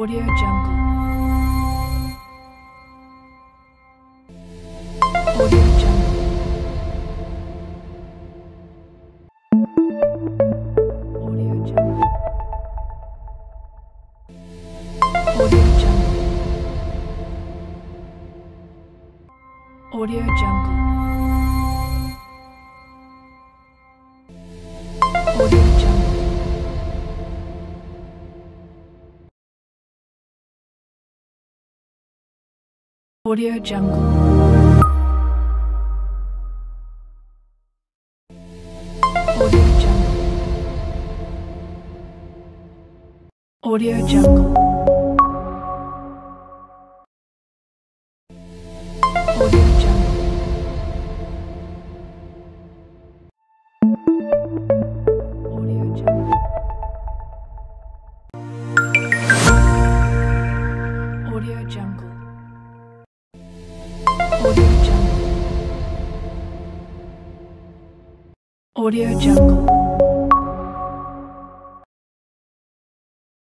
Audio Jungle. Audio Jungle. Audio Jungle. Audio Jungle. Audio Jungle. Audio Jungle. Audio Jungle. Audio Jungle. Audio Jungle. Audio Jungle. Audio Jungle. Audio Jungle. Audio Jungle. Audio Jungle.